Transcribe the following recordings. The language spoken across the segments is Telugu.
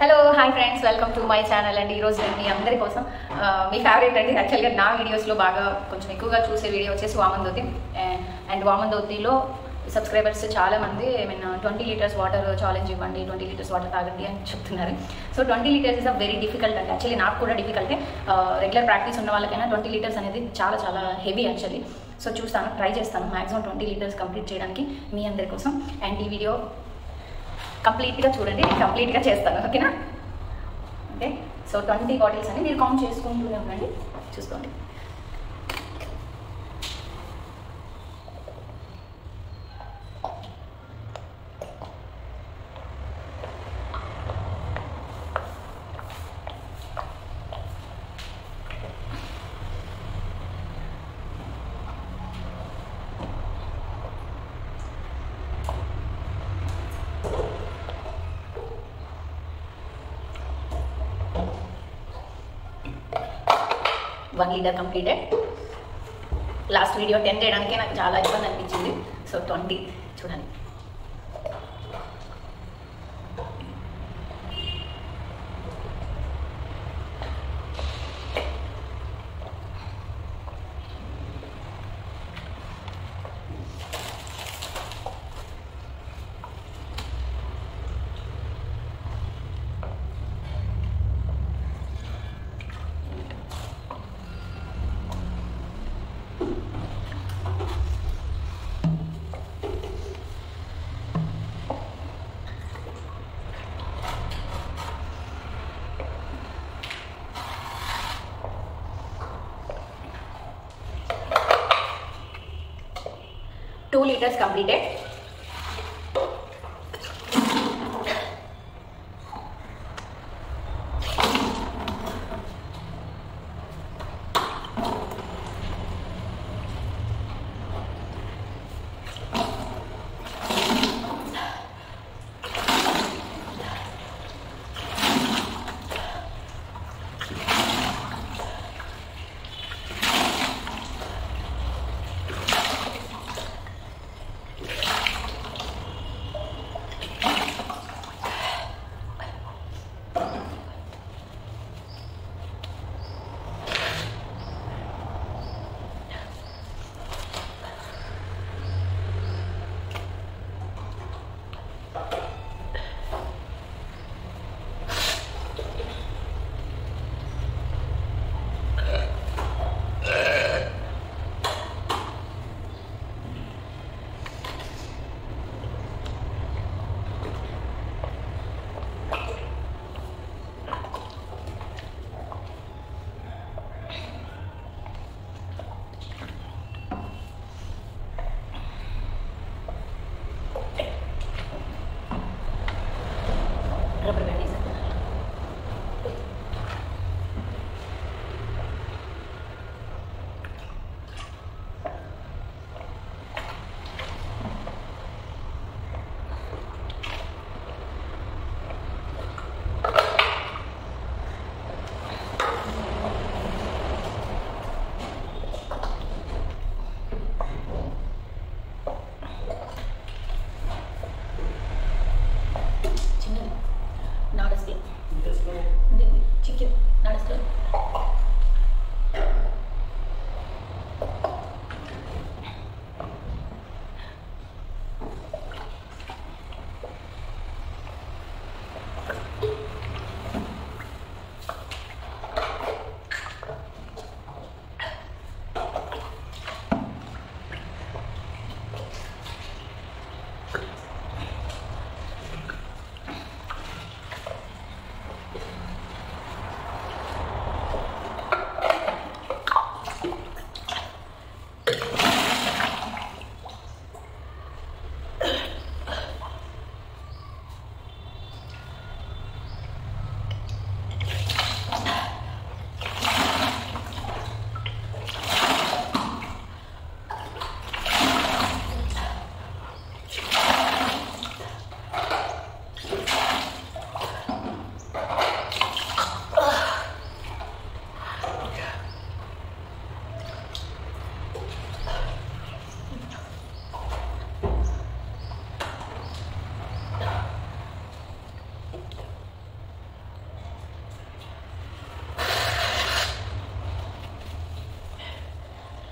Hello hi friends, welcome to my channel అండి. ఈరోజు నేను మీ అందరి కోసం మీ ఫేవరెట్ అండి. యాక్చువల్గా నా వీడియోస్లో బాగా కొంచెం ఎక్కువగా చూసే వీడియో వచ్చేసి వామందోతి. అండ్ వామందోతిలో సబ్స్క్రైబర్స్ చాలామంది 20 లీటర్స్ వాటర్ ఛాలెంజ్ ఇవ్వండి, 20 లీటర్స్ వాటర్ తాగండి అని చెప్తున్నారు. So 20 litres is a very difficult అండి. యాక్చువల్లీ నాకు కూడా డిఫికల్టే. రెగ్యులర్ ప్రాక్టీస్ ఉన్న వాళ్ళకైనా 20 లీటర్స్ అనేది చాలా చాలా హెవీ యాక్చువల్లీ. సో ట్రై చేస్తాను మ్యాక్సిమం 20 లీటర్స్ కంప్లీట్ చేయడానికి మీ అందరి కోసం. అండ్ ఈ వీడియో కంప్లీట్గా చూడండి, నేను కంప్లీట్గా చేస్తాను, ఓకేనా? ఓకే, సో 20 బాటిల్స్ అని మీరు కౌంట్ చేసుకుంటూనే ఉండండి, చూసుకోండి. One liter completed. Last video 10 చేయడానికే నాకు చాలా ఇబ్బంది అనిపించింది. సో 20 చూడండి. Two liters completed.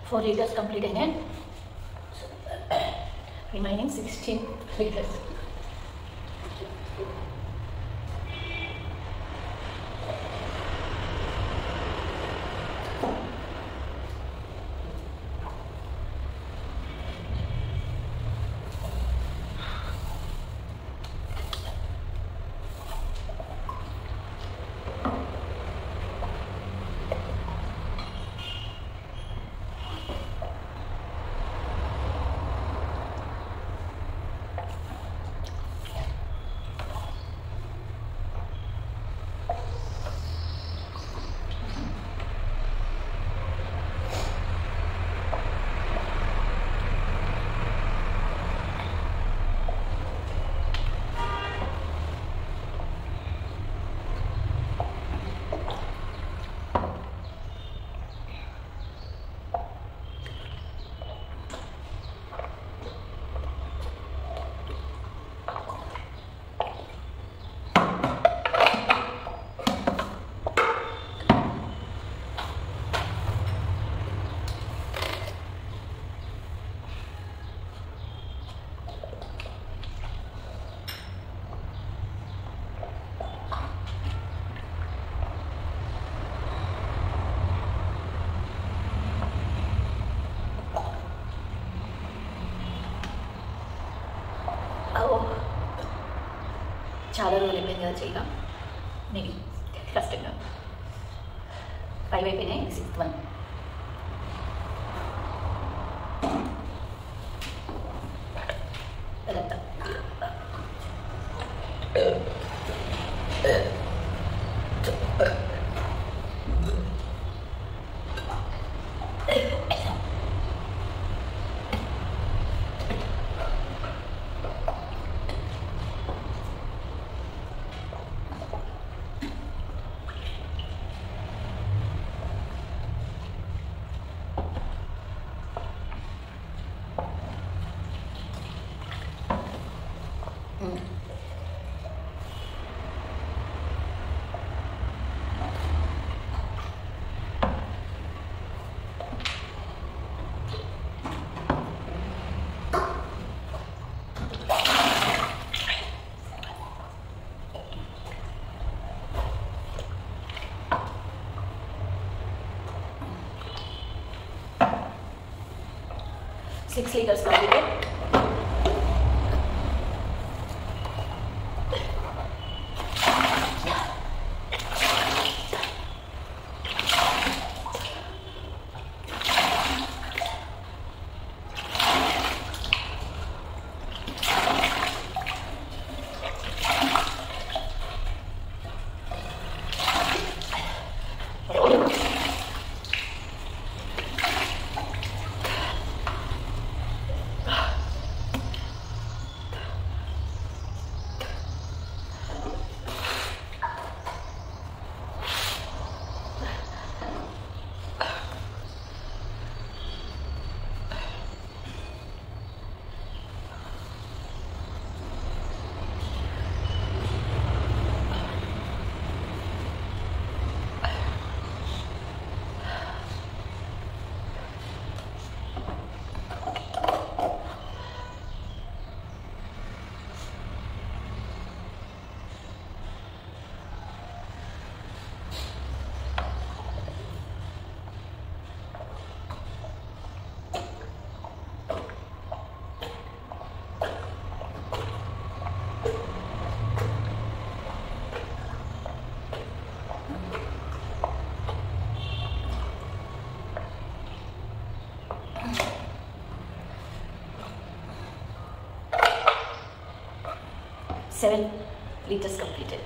4 liters complete again. Remaining 16 liters. చాలా రోజులు అయిపోయింది కదా చేయగా, మేబీ కష్టంగా 5 అయిపోయినాయి, 6th one. అదంతా Six liters completed. Seven liters completed.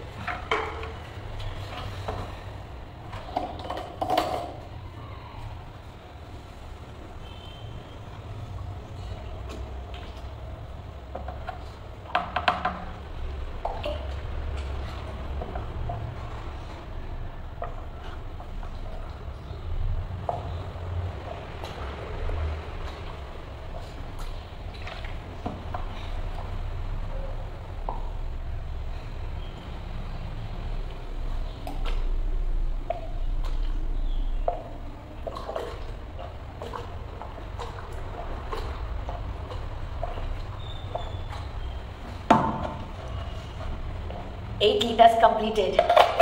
8 liters completed.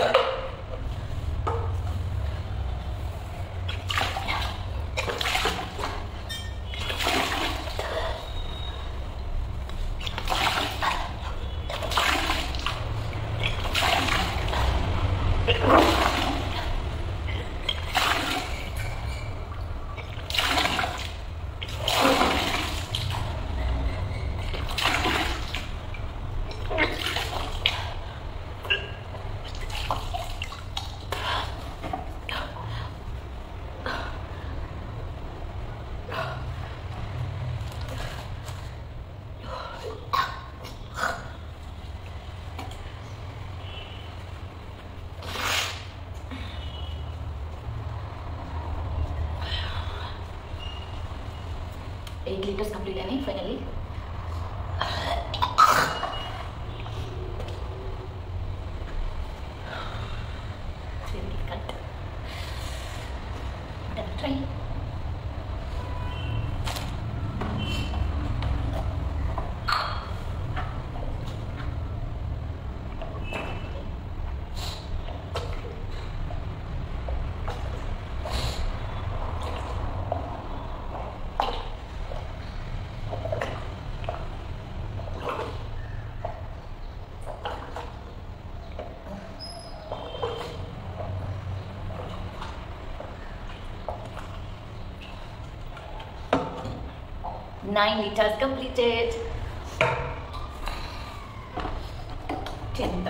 Eight liters complete any finally. It's very difficult. But I'll try. Nine liters completed. 10th.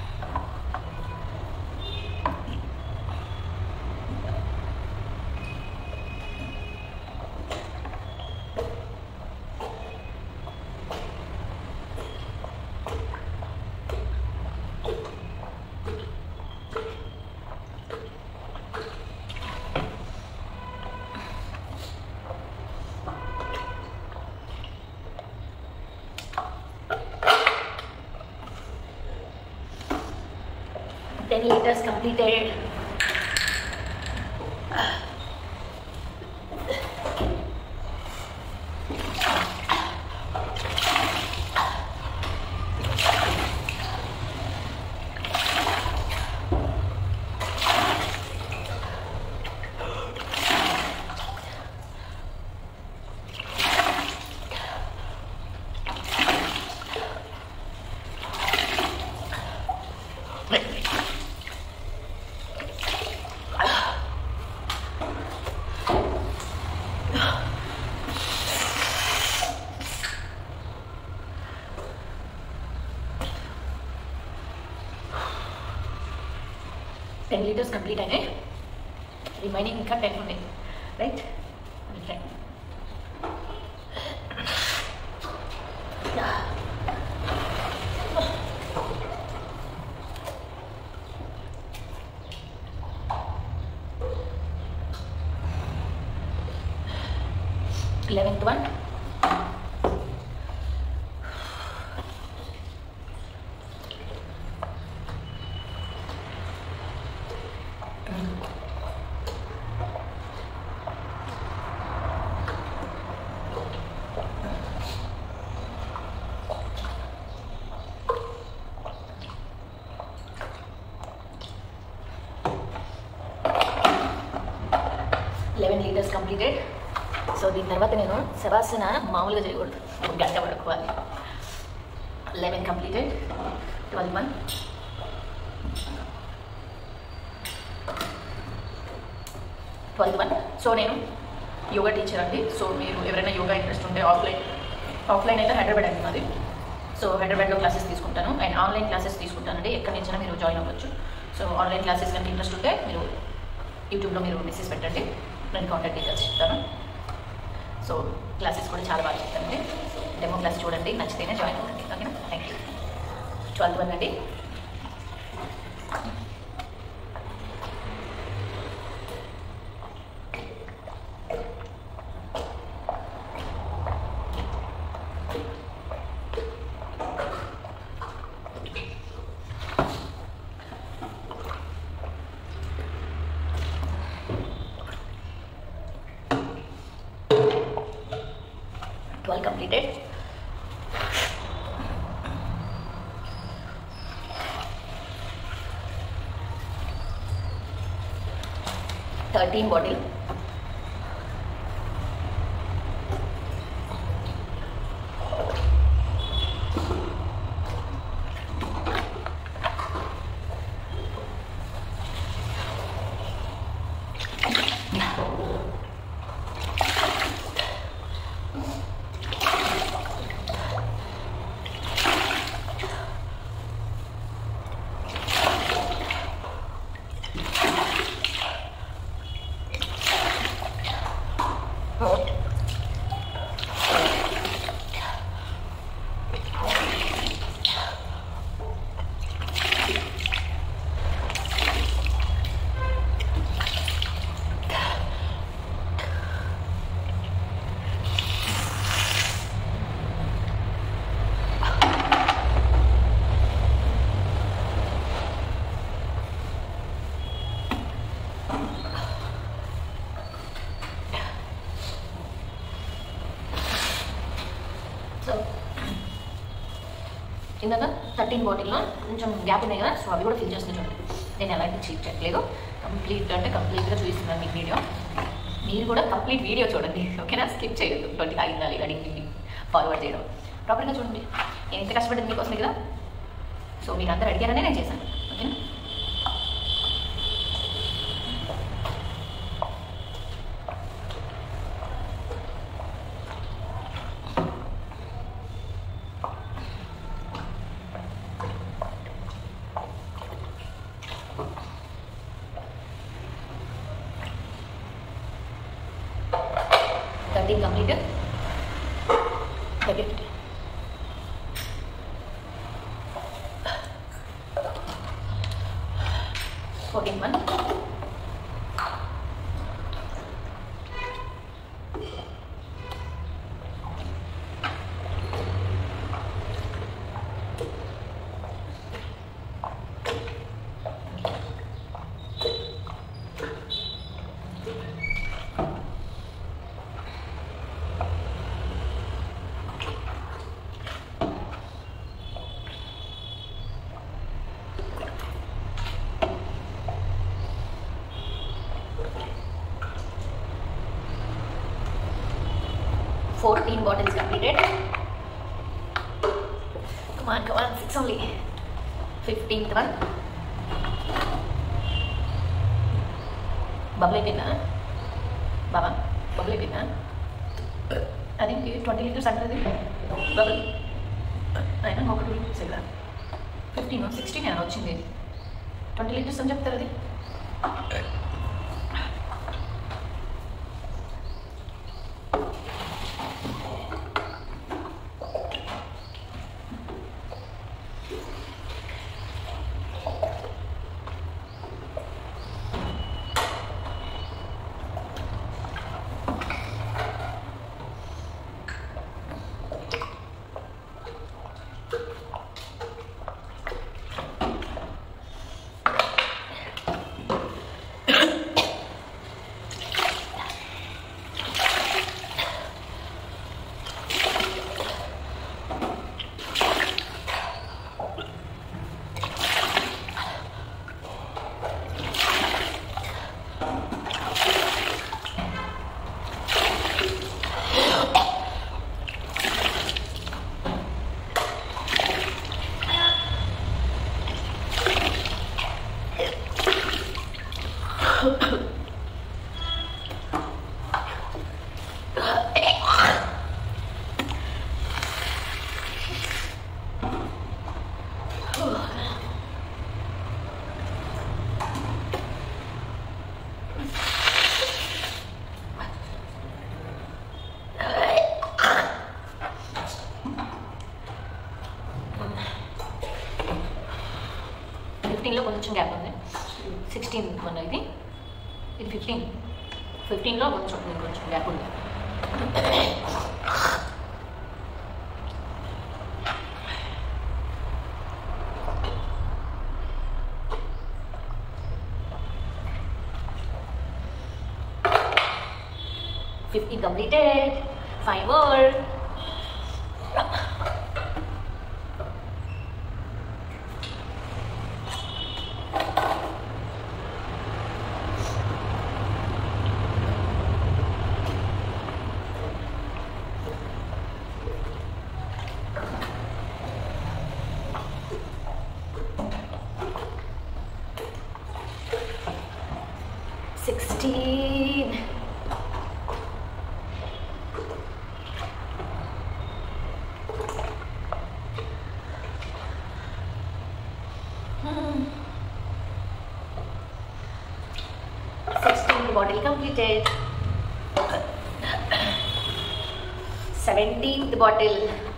Ten liters completed. Ten liters complete again. Remaining ఇంకా 10 ఉన్నాయి, right? Okay. Eleventh one. Liters completed. So దీని తర్వాత నేను శవాసన మామూలుగా చేయకూడదు, ఒక గంట పడుకోవాలి. 11 completed. 12 1. 12 1. సో నేను యోగా టీచర్ అండి. సో మీరు ఎవరైనా యోగా ఇంట్రెస్ట్ ఉంటే ఆఫ్లైన్ అయితే హైదరాబాద్ అండి మాది. సో హైదరాబాద్లో క్లాసెస్ తీసుకుంటాను అండ్ ఆన్లైన్ క్లాసెస్ తీసుకుంటానండి. ఎక్కడి నుంచైనా మీరు జాయిన్ అవ్వచ్చు. సో ఆన్లైన్ క్లాసెస్ కనుక ఇంట్రెస్ట్ ఉంటే మీరు యూట్యూబ్లో మీరు మెసేజ్ పెట్టండి, నేను కాంటాక్ట్ డీటెయిల్స్ చెప్తాను. సో క్లాసెస్ కూడా చాలా బాగా చెప్తానండి. డెమో క్లాస్ చూడండి, నచ్చితేనే జాయిన్ అవ్వండి. ఓకేనా? Thank you. 12 1 అండి. Completed. 13 bottle. సో ఇందాక 13 బాటిల్లో కొంచెం గ్యాప్ ఉన్నాయి కదా, సో అవి కూడా ఫిల్ చేస్తుంది చూడండి. నేను ఎలాంటి చీట్ చేయట్లేదు, కంప్లీట్గా చూపిస్తున్నాను మీకు వీడియో. మీరు కూడా కంప్లీట్ వీడియో చూడండి, ఓకేనా? స్కిప్ చేయొద్దు. 20 ఆగిందాలి అడిగి ఫార్వర్డ్ చేయడం ప్రాపర్గా చూడండి. నేను ఎంత కష్టపడింది మీకోసమే కదా, సో మీరు అందరూ అడిగారనే నేను చేశాను, ఓకేనా? Completed. Forget it. 14 one. Fourteen bottles completed. Come on, 6 only. 15th one. Bubble అయిపోయిందా బాబా? బబుల్ అయిపోయిందా? అదేంటి 20 liters అంటారు బబుల్? అయినా ఒక 2 liters కదా. 15 16 అని వచ్చింది. 20 liters అని చెప్తారు అది. కొంచెం గ్యాప్ ఉంది. 16 మన ఇది 15లో కొంచెం గ్యాప్ ఉంది. completed. 5 more. 16. Bottle completed. 17th bottle.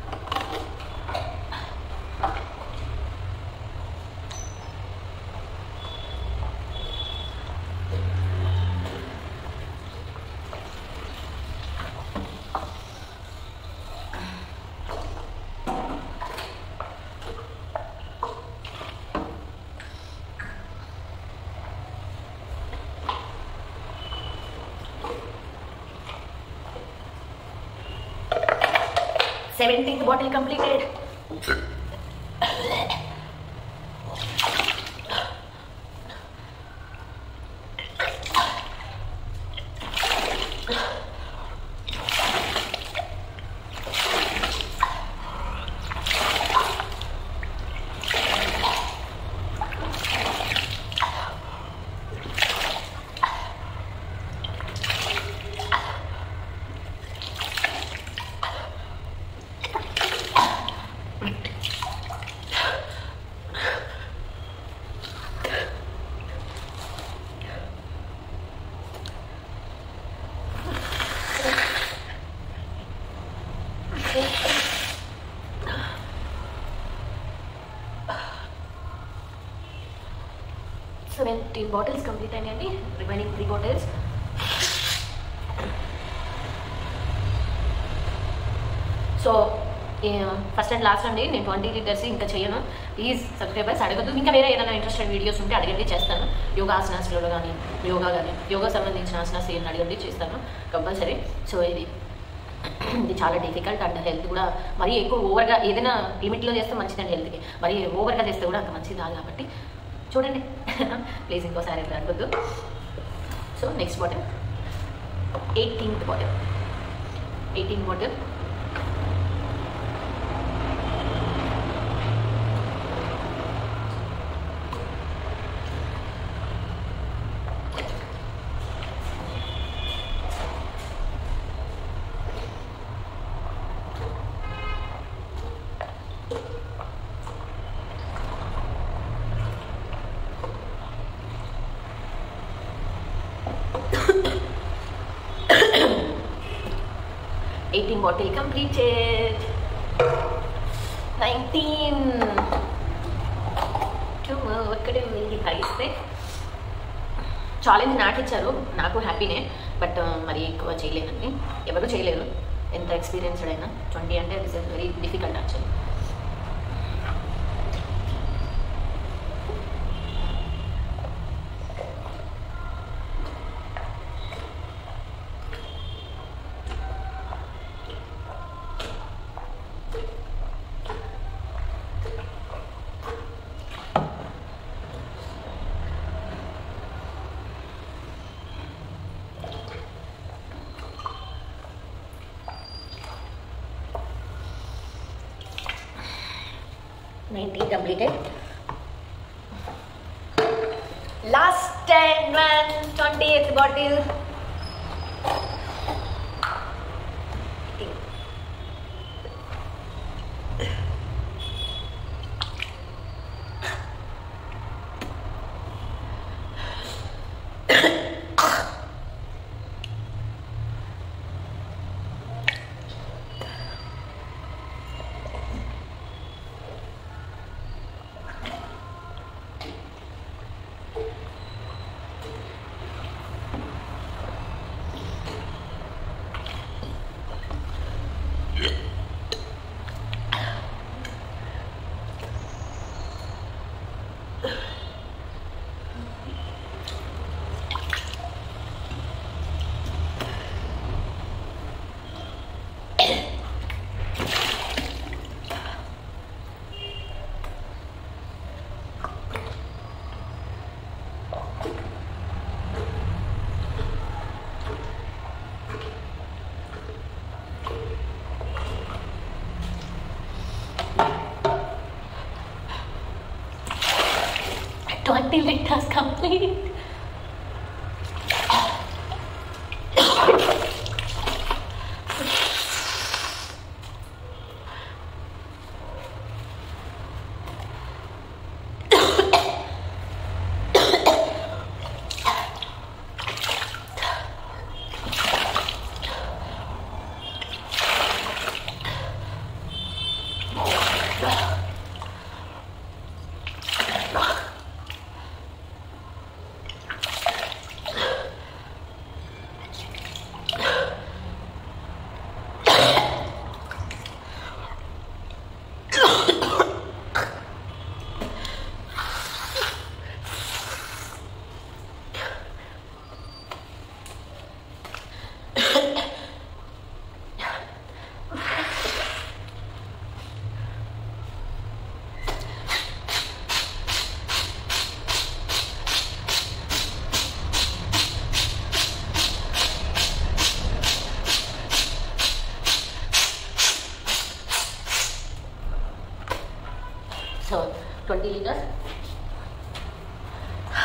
Seventeenth bottle completed. Seventeen bottles complete అయినాయండి. Remaining 3 bottles. So first and last అండి, నేను 20 liters ఇంకా చేయను. ప్లీజ్ సబ్స్క్రైబర్స్ అడగద్దు. ఇంకా వేరే ఏదైనా ఇంట్రెస్టెడ్ వీడియోస్ ఉంటే అడగండి, చేస్తాను. యోగా ఆసనాస్లో కానీ యోగా సంబంధించిన ఆసనాస్ ఏమైనా అడగండి, చేస్తాను కంపల్సరీ. సో ఇది చాలా డిఫికల్ట్ అండ్ హెల్త్ కూడా మరీ ఎక్కువ ఓవర్గా ఏదైనా లిమిట్లో చేస్తే మంచిదండి హెల్త్కి. మరీ ఓవర్గా చేస్తే కూడా అంత మంచిది కాదు కాబట్టి చూడండి. ప్లీజ్ ఇంకోసారి అడగద్దు. So next bottle 18th bottle. 18th bottle. Bottle completed. 19. 2 more. ఒక్కడే ఉంది భాగిస్తే. ఛాలెంజ్ నాకు ఇచ్చారు, నాకు హ్యాపీనే. బట్ మరి ఎక్కువ చేయలేనండి, ఎవరు చేయలేరు ఎంత ఎక్స్పీరియన్స్డ్ అయినా. 20 అంటే this is very difficult actually. Completed. Last and one 20th bottle. Until it has complete.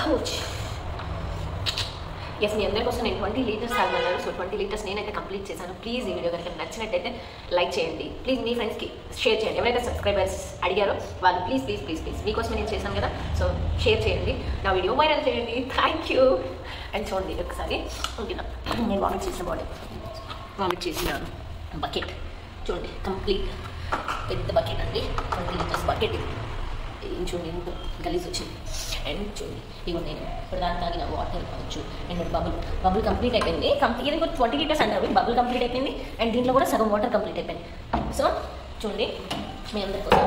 Yes, మీ అందరి కోసం నేను 20 లీటర్స్ తాగమన్నాను. సో 20 లీటర్స్ నేనైతే కంప్లీట్ చేశాను. ప్లీజ్ ఈ వీడియో కనుక నచ్చినట్టయితే లైక్ చేయండి. ప్లీజ్ మీ ఫ్రెండ్స్కి షేర్ చేయండి. ఎవరైతే సబ్స్క్రైబర్స్ అడిగారో వాళ్ళు ప్లీజ్ ప్లీజ్ ప్లీజ్ ప్లీజ్ మీకోసమే నేను చేశాను కదా, సో షేర్ చేయండి, నా వీడియో వైరల్ చేయండి. Thank you. అండ్ చూడండి ఒకసారి ఓకేనా, నేను వామిట్ చేసిన బకెట్ చూడండి, కంప్లీట్ పెద్ద బకెట్ అండి, 20 లీటర్స్ బకెట్ ఇది. చూడండి ఎంత గలీజ్ వచ్చింది. అండ్ చూడండి ఇగో నేను ఇప్పుడు దాని తాగిన వాటర్ కావచ్చు. అండ్ బబుల్ కంప్లీట్ అయిపోయింది. ఇది కూడా 20 లీటర్స్ అంటారు, బబుల్ కంప్లీట్ అయిపోయింది. అండ్ దీంట్లో కూడా సగం వాటర్ కంప్లీట్ అయిపోయింది. సో చూడండి మీ అందరి కోసం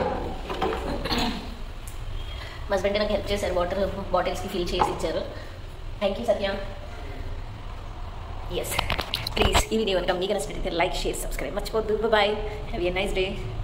మా హస్బెండ్ నాకు హెల్ప్ చేశారు, వాటర్ బాటిల్స్కి ఫిల్ చేసి ఇచ్చారు. Thank you Satya. Yes, please ఈ వీడియో కనుక మీకు నచ్చినట్లయితే లైక్, షేర్, సబ్స్క్రైబ్ మర్చిపోద్దు. Bye, have a nice day.